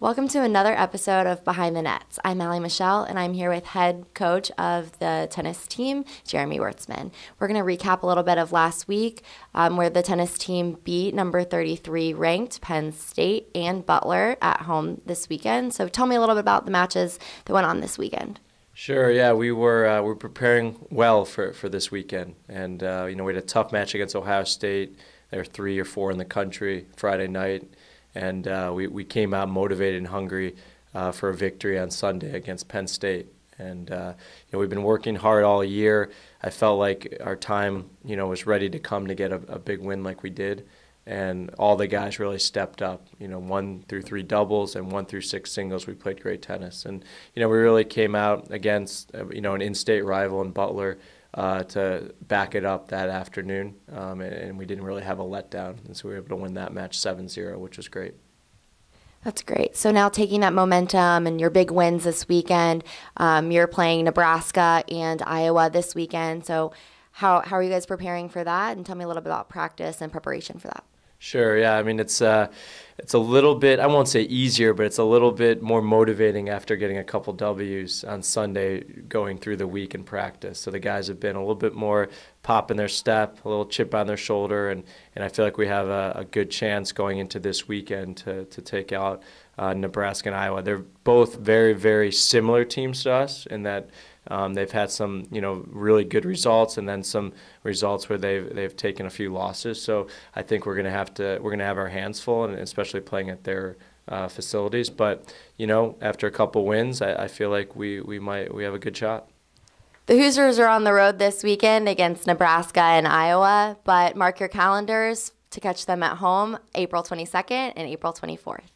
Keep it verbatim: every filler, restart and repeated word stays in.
Welcome to another episode of Behind the Nets. I'm Allie Michelle, and I'm here with head coach of the tennis team, Jeremy Wurtzman. We're going to recap a little bit of last week, um, where the tennis team beat number thirty-three ranked Penn State and Butler at home this weekend. So tell me a little bit about the matches that went on this weekend. Sure. Yeah, we were uh, we were preparing well for, for this weekend, and uh, you know we had a tough match against Ohio State. They were three or four in the country Friday night. And uh, we, we came out motivated and hungry uh, for a victory on Sunday against Penn State. And uh, you know, we've been working hard all year. I felt like our time, you know, was ready to come to get a, a big win like we did. And all the guys really stepped up. You know, one through three doubles and one through six singles. We played great tennis. And you know, we really came out against uh, you know an in-state rival in Butler. Uh, to back it up that afternoon, um, and, and we didn't really have a letdown, and so we were able to win that match seven zero, which was great. That's great. So now taking that momentum and your big wins this weekend, um, you're playing Nebraska and Iowa this weekend. So how how are you guys preparing for that? And tell me a little bit about practice and preparation for that. Sure. Yeah. I mean, it's uh, it's a little bit, I won't say easier, but it's a little bit more motivating after getting a couple W's on Sunday going through the week in practice. So the guys have been a little bit more pop in their step, a little chip on their shoulder, and, and I feel like we have a, a good chance going into this weekend to, to take out uh, Nebraska and Iowa. They're both very, very similar teams to us in that Um, they've had some, you know, really good results, and then some results where they've they've taken a few losses. So I think we're going to have to we're going to have our hands full, and especially playing at their uh, facilities. But you know, after a couple wins, I, I feel like we we might we have a good shot. The Hoosiers are on the road this weekend against Nebraska and Iowa, but mark your calendars to catch them at home April twenty-second and April twenty-fourth.